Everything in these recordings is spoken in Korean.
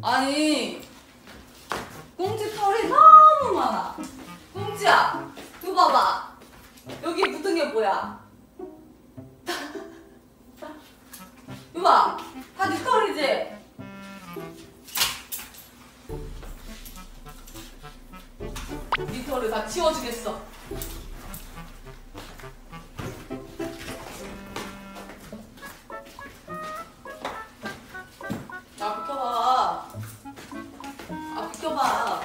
아니 꽁지 털이 너무 많아. 꽁지야, 이거 봐봐. 여기 붙은 게 뭐야? 이거 봐, 다 네 털이지? 네 털을 다 치워주겠어. 아, 비켜봐. 아, 비켜봐.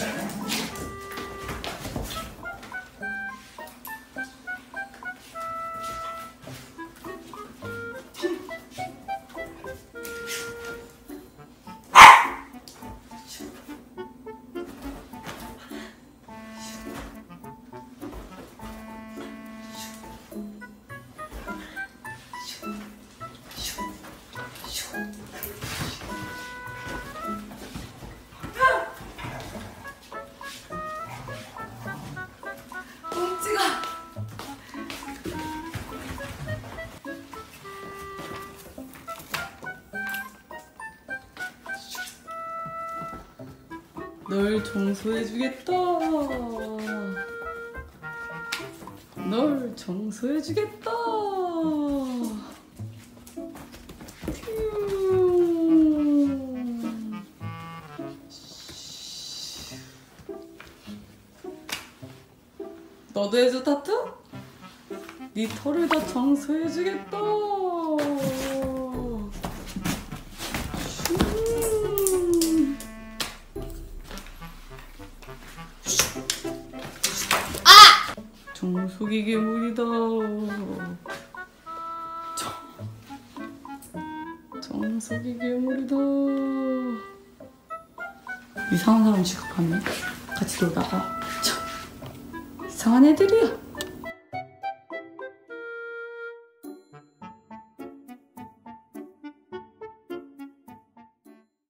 꽁지가 널 청소해주겠다. 널 청소해주겠다. 너도 해줘, 타투? 네 털을 다 청소해주겠다. 아! 청소기 괴물이다. 청소기 괴물이다. 이상한 사람 취급하네. 같이 놀다가 이상한 애들이야.